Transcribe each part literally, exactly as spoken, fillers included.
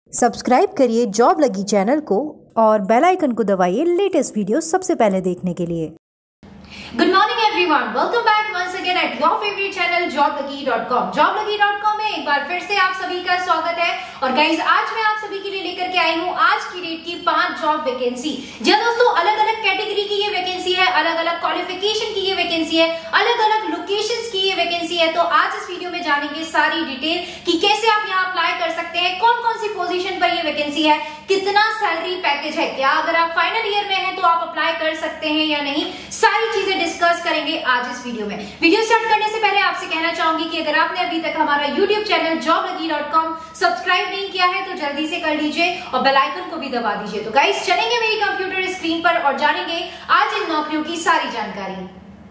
Subscribe करिए job लगी channel को और बेल आइकन को दबाइए लेटेस्ट वीडियो सबसे पहले देखने के लिए। Good morning everyone, welcome back once again at your favourite channel job Lagi dot com. Job Lagi dot com में एक बार फिर से आप सभी का स्वागत है। और गाइज, आज मैं आप सभी के लिए लेकर के आई हूँ आज की डेट की पांच जॉब वैकेंसी। जी दोस्तों, अलग अलग कैटेगरी की ये वैकेंसी है, अलग अलग क्वालिफिकेशन की ये वैकेंसी है, अलग अलग लोकेशंस की ये वैकेंसी है। तो आज इस वीडियो में जानेंगे सारी डिटेल कि कैसे आप यहाँ अप्लाई कर सकते हैं, कौन कौन सी पोजीशन पर ये वैकेंसी है, कितना सैलरी पैकेज है, क्या अगर आप फाइनल ईयर में हैं तो आप अप्लाई कर सकते हैं या नहीं, सारी चीजें डिस्कस करेंगे आज इस वीडियो में। वीडियो स्टार्ट करने से पहले आपसे कहना चाहूंगी कि अगर आपने अभी तक हमारा YouTube channel job Lagi dot com subscribe नहीं किया है तो जल्दी से कर लीजिए और बेल आइकन को भी दबा दीजिए। तो गाइस, चलेंगे मेरी कंप्यूटर स्क्रीन पर और जानेंगे आज इन नौकरियों की सारी जानकारी।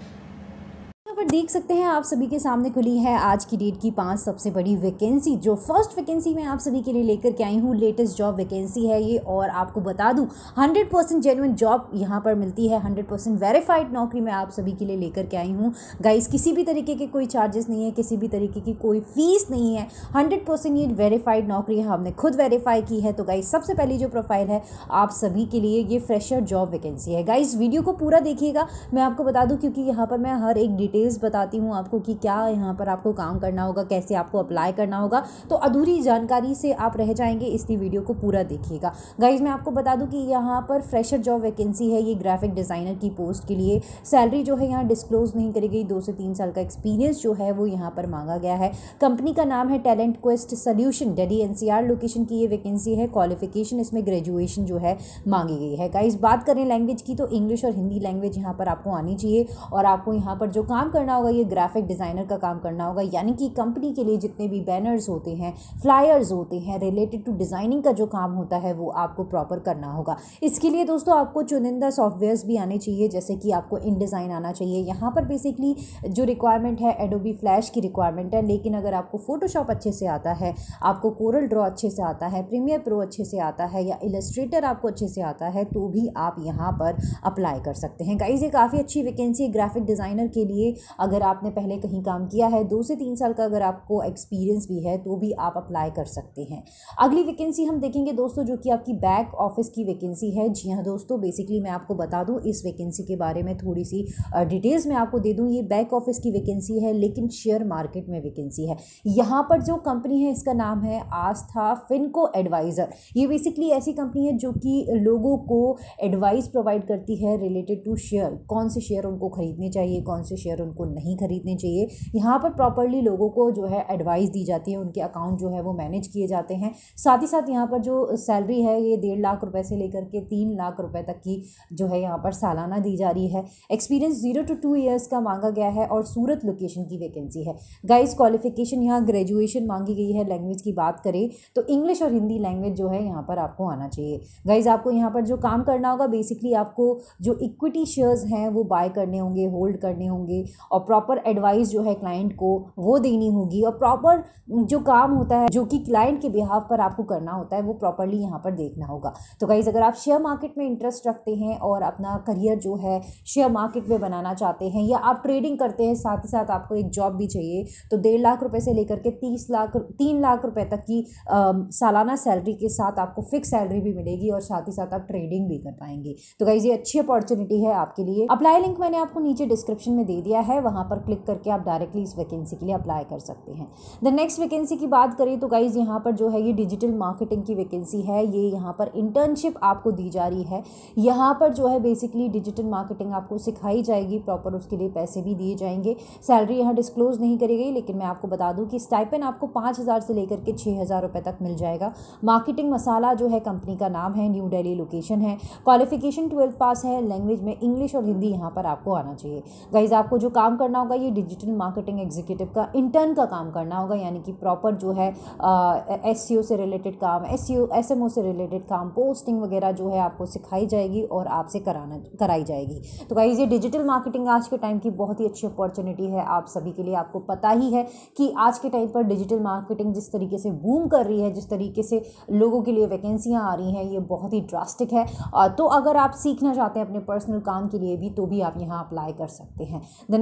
पर देख सकते हैं आप सभी के सामने खुली है आज की डेट की पांच सबसे बड़ी वैकेंसी। जो फर्स्ट वैकेंसी मैं आप सभी के लिए लेकर के आई हूँ, लेटेस्ट जॉब वैकेंसी है ये। और आपको बता दूं हंड्रेड परसेंट जेन्युइन जॉब यहाँ पर मिलती है, हंड्रेड परसेंट वेरीफाइड नौकरी मैं आप सभी के लिए लेकर के आई हूँ। गाइस, किसी भी तरीके के कोई चार्जेस नहीं है, किसी भी तरीके की कोई फीस नहीं है, हंड्रेड परसेंट ये वेरीफाइड नौकरी है, हमने खुद वेरीफाई की है। तो गाइस, सबसे पहली जो प्रोफाइल है आप सभी के लिए ये फ्रेशर जॉब वैकेंसी है। गाइस, वीडियो को पूरा देखिएगा, मैं आपको बता दूँ क्योंकि यहाँ पर मैं हर एक डिटेल्स बताती हूँ आपको कि क्या यहाँ पर आपको काम करना होगा, कैसे आपको अप्लाई करना होगा। तो अधूरी जानकारी से आप रह जाएंगे, इसलिए वीडियो को पूरा देखिएगा। गाइज, मैं आपको बता दूं कि यहाँ पर फ्रेशर जॉब वैकेंसी है, ये ग्राफिक डिज़ाइनर की पोस्ट के लिए। सैलरी जो है यहाँ डिस्क्लोज नहीं करी गई, दो से तीन साल का एक्सपीरियंस जो है वो यहाँ पर मांगा गया है। कंपनी का नाम है Talent Quest Solution, Delhi NCR location की ये वैकेंसी है। क्वालिफिकेशन इसमें ग्रेजुएशन जो है मांगी गई है। गाइज, बात करें लैंग्वेज की तो इंग्लिश और हिंदी लैंग्वेज यहाँ पर आपको आनी चाहिए। और आपको यहाँ पर जो काम करना होगा ये ग्राफिक डिज़ाइनर का काम करना होगा, यानी कि कंपनी के लिए जितने भी बैनर्स होते हैं, फ्लायर्स होते हैं, रिलेटेड टू डिज़ाइनिंग का जो काम होता है वो आपको प्रॉपर करना होगा। इसके लिए दोस्तों आपको चुनिंदा सॉफ्टवेयर्स भी आने चाहिए, जैसे कि आपको इनडिज़ाइन आना चाहिए। यहाँ पर बेसिकली जो रिक्वायरमेंट है एडोबी फ्लैश की रिक्वायरमेंट है, लेकिन अगर आपको फोटोशॉप अच्छे से आता है, आपको कोरल ड्रॉ अच्छे से आता है, प्रीमियर प्रो अच्छे से आता है या इलस्ट्रेटर आपको अच्छे से आता है तो भी आप यहाँ पर अप्लाई कर सकते हैं। गाइस, ये काफ़ी अच्छी वैकेंसी है ग्राफिक डिज़ाइनर के लिए। अगर आपने पहले कहीं काम किया है, दो से तीन साल का अगर आपको एक्सपीरियंस भी है तो भी आप अप्लाई कर सकते हैं। अगली वैकेंसी हम देखेंगे दोस्तों, जो कि आपकी बैक ऑफिस की वैकेंसी है। जी हाँ दोस्तों, बेसिकली मैं आपको बता दूं इस वैकेंसी के बारे में थोड़ी सी डिटेल्स मैं आपको दे दूं। ये बैक ऑफिस की वैकेंसी है, लेकिन शेयर मार्केट में वैकेंसी है। यहाँ पर जो कंपनी है इसका नाम है आस्था फिनको एडवाइज़र। ये बेसिकली ऐसी कंपनी है जो कि लोगों को एडवाइस प्रोवाइड करती है रिलेटेड टू शेयर, कौन से शेयर उनको खरीदने चाहिए, कौन से शेयर उनको नहीं खरीदने चाहिए। यहाँ पर प्रॉपर्ली लोगों को जो है एडवाइस दी जाती है, उनके अकाउंट जो है वो मैनेज किए जाते हैं। साथ ही साथ यहाँ पर जो सैलरी है ये डेढ़ लाख रुपए से लेकर के तीन लाख रुपए तक की जो है यहाँ पर सालाना दी जा रही है। Experience zero to two years का मांगा गया है और सूरत लोकेशन की वैकेंसी है। गाइस, क्वालिफिकेशन यहाँ ग्रेजुएशन मांगी गई है। लैंग्वेज की बात करें तो इंग्लिश और हिंदी लैंग्वेज जो है यहाँ पर आपको आना चाहिए। गाइस, आपको यहाँ पर जो काम करना होगा, बेसिकली आपको जो इक्विटी शेयर्स हैं वो बाय करने होंगे, होल्ड करने होंगे और प्रॉपर एडवाइस जो है क्लाइंट को वो देनी होगी। और प्रॉपर जो काम होता है जो कि क्लाइंट के बिहाफ पर आपको करना होता है वो प्रॉपरली यहाँ पर देखना होगा। तो गाइस, अगर आप शेयर मार्केट में इंटरेस्ट रखते हैं और अपना करियर जो है शेयर मार्केट में बनाना चाहते हैं, या आप ट्रेडिंग करते हैं, साथ ही साथ आपको एक जॉब भी चाहिए, तो डेढ़ लाख रुपए से लेकर के तीस लाख तीन लाख रुपए तक की आ, सालाना सैलरी के साथ आपको फिक्स सैलरी भी मिलेगी और साथ ही साथ आप ट्रेडिंग भी कर पाएंगे। तो गाइस, ये अच्छी अपॉर्चुनिटी है आपके लिए। अप्लाई लिंक मैंने आपको नीचे डिस्क्रिप्शन में दे दिया है, वहां पर क्लिक करके आप डायरेक्टली इस वैकेंसी के लिए अप्लाई कर सकते हैं। द नेक्स्ट वैकेंसी की बात करें तो गाइज, यहाँ पर जो है ये डिजिटल मार्केटिंग की वैकेंसी है। ये यहाँ पर इंटर्नशिप आपको दी जा रही है। यहाँ पर जो है बेसिकली डिजिटल मार्केटिंग आपको सिखाई जाएगी, प्रॉपर उसके लिए पैसे भी दिए जाएंगे। सैलरी यहाँ डिस्क्लोज नहीं करी गई, लेकिन मैं आपको बता दूँ कि स्टाइपेंड आपको पाँच हज़ार से लेकर के छः हज़ार रुपये तक मिल जाएगा। मार्केटिंग मसाला जो है कंपनी का नाम है, न्यू दिल्ली लोकेशन है। क्वालिफिकेशन ट्वेल्थ पास है। लैंग्वेज में इंग्लिश और हिंदी यहाँ पर आपको आना चाहिए। गाइज, आपको जो काम करना होगा ये डिजिटल मार्केटिंग एग्जीक्यूटिव का इंटर्न का काम करना होगा, यानी कि प्रॉपर जो है एसईओ से रिलेटेड काम, एसईओ एसएमओ से रिलेटेड काम, पोस्टिंग वगैरह जो है आपको सिखाई जाएगी और आपसे कराना कराई जाएगी। तो गाइस, ये डिजिटल मार्केटिंग आज के टाइम की बहुत ही अच्छी अपॉर्चुनिटी है आप सभी के लिए। आपको पता ही है कि आज के टाइम पर डिजिटल मार्केटिंग जिस तरीके से बूम कर रही है, जिस तरीके से लोगों के लिए वैकेंसियाँ आ रही हैं, ये बहुत ही ड्रास्टिक है। तो अगर आप सीखना चाहते हैं अपने पर्सनल काम के लिए भी, तो भी आप यहाँ अप्लाई कर सकते हैं। द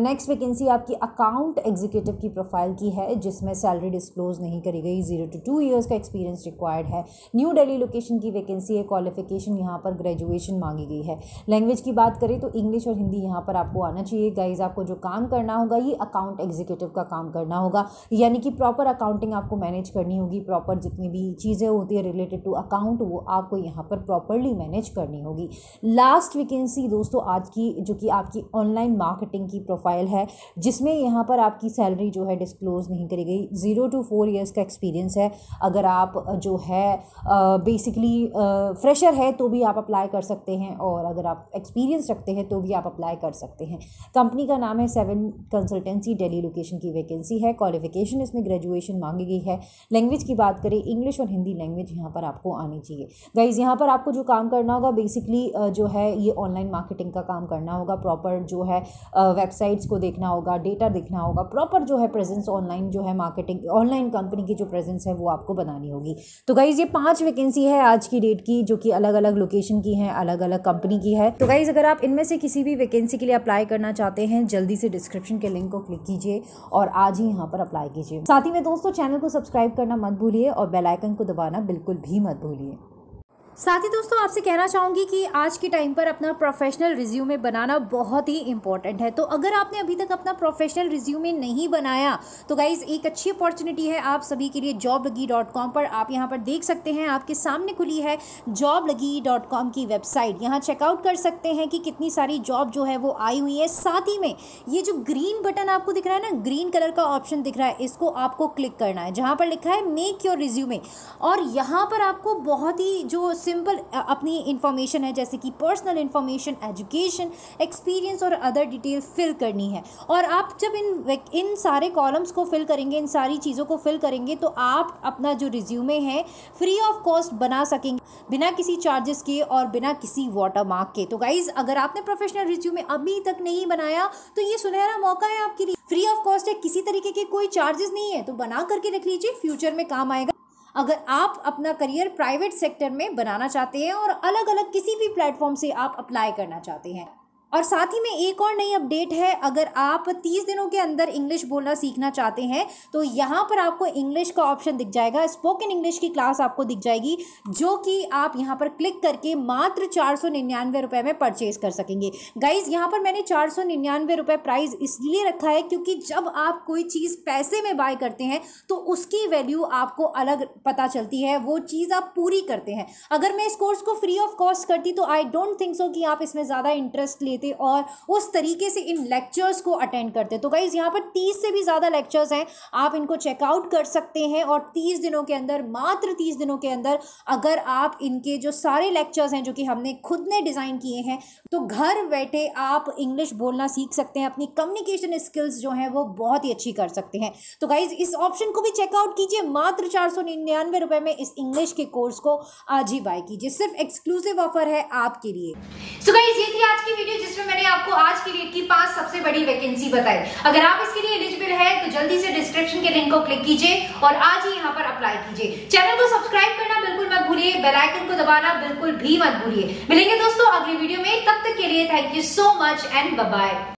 नेक्स्ट वैकेंसी आपकी अकाउंट एग्जीक्यूटिव की प्रोफाइल की है, जिसमें सैलरी डिस्क्लोज नहीं करी गई। जीरो टू टू ईयर्स का एक्सपीरियंस रिक्वायर्ड है। न्यू दिल्ली लोकेशन की वैकेंसी है। क्वालिफिकेशन यहाँ पर ग्रेजुएशन मांगी गई है। लैंग्वेज की बात करें तो इंग्लिश और हिंदी यहाँ पर आपको आना चाहिए। गाइज आपको जो काम करना होगा ये अकाउंट एग्जीक्यूटिव का काम करना होगा, यानी कि प्रॉपर अकाउंटिंग आपको मैनेज करनी होगी। प्रॉपर जितनी भी चीज़ें होती है रिलेटेड टू अकाउंट वो आपको यहाँ पर प्रॉपरली मैनेज करनी होगी। लास्ट वैकेंसी दोस्तों आज की, जो कि आपकी ऑनलाइन मार्केटिंग की प्रोफाइल है, जिसमें यहाँ पर आपकी सैलरी जो है डिस्क्लोज नहीं करी गई। जीरो टू फोर ईयर्स का एक्सपीरियंस है। अगर आप जो है बेसिकली फ्रेशर है तो भी आप अप्लाई कर सकते हैं, और अगर आप एक्सपीरियंस रखते हैं तो भी आप अप्लाई कर सकते हैं। कंपनी का नाम है सेवन कंसल्टेंसी, दिल्ली लोकेशन की वैकेंसी है। क्वालिफिकेशन इसमें ग्रेजुएशन मांगी गई है। लैंग्वेज की बात करें इंग्लिश और हिंदी लैंग्वेज यहाँ पर आपको आनी चाहिए। गाइज यहाँ पर आपको जो काम करना होगा बेसिकली जो है ये ऑनलाइन मार्केटिंग का काम करना होगा। प्रॉपर जो है वेबसाइट्स को देखना होगा, डेटा देखना होगा, प्रॉपर जो है प्रेजेंस ऑनलाइन जो है मार्केटिंग ऑनलाइन कंपनी की जो प्रेजेंस है वो आपको बनानी होगी। तो गाइज ये पांच वैकेंसी है आज की डेट की, जो कि अलग अलग लोकेशन की हैं, अलग अलग कंपनी की है। तो गाइज अगर आप इनमें से किसी भी वैकेंसी के लिए अप्लाई करना चाहते हैं, जल्दी से डिस्क्रिप्शन के लिंक को क्लिक कीजिए और आज ही यहाँ पर अप्लाई कीजिए। साथ ही में दोस्तों चैनल को सब्सक्राइब करना मत भूलिए और बेल आइकन को दबाना बिल्कुल भी मत भूलिए। साथ ही दोस्तों आपसे कहना चाहूँगी कि आज के टाइम पर अपना प्रोफेशनल रिज्यूमे बनाना बहुत ही इंपॉर्टेंट है। तो अगर आपने अभी तक अपना प्रोफेशनल रिज्यूमे नहीं बनाया तो गाइज एक अच्छी अपॉर्चुनिटी है आप सभी के लिए जॉब लगी डॉट कॉम पर। आप यहाँ पर देख सकते हैं, आपके सामने खुली है जॉब लगी डॉट कॉम की वेबसाइट। यहाँ चेकआउट कर सकते हैं कि कितनी सारी जॉब जो है वो आई हुई है। साथ ही में ये जो ग्रीन बटन आपको दिख रहा है ना, ग्रीन कलर का ऑप्शन दिख रहा है, इसको आपको क्लिक करना है, जहाँ पर लिखा है मेक योर रिज्यूमे। और यहाँ पर आपको बहुत ही जो सिंपल अपनी इंफॉर्मेशन है, जैसे कि पर्सनल इंफॉर्मेशन, एजुकेशन, एक्सपीरियंस और अदर डिटेल फिल करनी है। और आप जब इन इन सारे कॉलम्स को फिल करेंगे, इन सारी चीज़ों को फिल करेंगे, तो आप अपना जो रिज्यूमे है फ्री ऑफ कॉस्ट बना सकेंगे, बिना किसी चार्जेस के और बिना किसी वाटरमार्क के। तो गाइज अगर आपने प्रोफेशनल रिज्यूमे अभी तक नहीं बनाया तो ये सुनहरा मौका है आपके लिए। फ्री ऑफ कॉस्ट है, किसी तरीके के कोई चार्जेस नहीं है, तो बना करके रख लीजिए, फ्यूचर में काम आएगा। अगर आप अपना करियर प्राइवेट सेक्टर में बनाना चाहते हैं और अलग अलग किसी भी प्लेटफॉर्म से आप अप्लाई करना चाहते हैं। और साथ ही में एक और नई अपडेट है, अगर आप तीस दिनों के अंदर इंग्लिश बोलना सीखना चाहते हैं तो यहाँ पर आपको इंग्लिश का ऑप्शन दिख जाएगा। स्पोकन इंग्लिश की क्लास आपको दिख जाएगी, जो कि आप यहाँ पर क्लिक करके मात्र चार सौ निन्यानवे रुपये में परचेज कर सकेंगे। गाइज यहाँ पर मैंने चार सौ निन्यानवे रुपये प्राइस इसलिए रखा है क्योंकि जब आप कोई चीज़ पैसे में बाय करते हैं तो उसकी वैल्यू आपको अलग पता चलती है, वो चीज़ आप पूरी करते हैं। अगर मैं इस कोर्स को फ्री ऑफ कॉस्ट करती तो आई डोंट थिंक सो कि आप इसमें ज़्यादा इंटरेस्ट लेते और उस तरीके से इन लेक्चर्स को अटेंड करते। तो गाइज यहाँ पर तीस से भी ज़्यादा लेक्चर्स हैं, आप इनको चेकआउट कर सकते हैं। और तीस दिनों के अंदर, मात्र तीस दिनों के अंदर अगर आप इनके जो सारे लेक्चर्स हैं जो कि हमने खुद ने डिज़ाइन किए हैं, तो घर बैठे आप इंग्लिश बोलना सीख सकते हैं। अपनी कम्युनिकेशन स्किल्स जो हैं वो बहुत ही अच्छी कर सकते हैं। तो गाइज इस ऑप्शन को भी चेकआउट कीजिए, मात्र चार सौ निन्यानवे रुपये में इस इंग्लिश के कोर्स को आज ही बाय कीजिए। सिर्फ एक्सक्लूसिव ऑफर है आपके लिए। सो गाइज ये थी आज की वीडियो जिसमें मैंने आपको आज की डेट की पांच सबसे बड़ी वैकेंसी बताई। अगर आप इसके लिए एलिजिबल है तो जल्दी से डिस्क्रिप्शन के लिंक को क्लिक कीजिए और आज ही यहाँ पर अप्लाई कीजिए। चैनल को सब्सक्राइब करना बिल्कुल मत भूलिए, बेल आइकन को दबाना बिल्कुल भी मत भूलिए। मिलेंगे दोस्तों अगली वीडियो में, तब तक के लिए thank you so much and bye bye.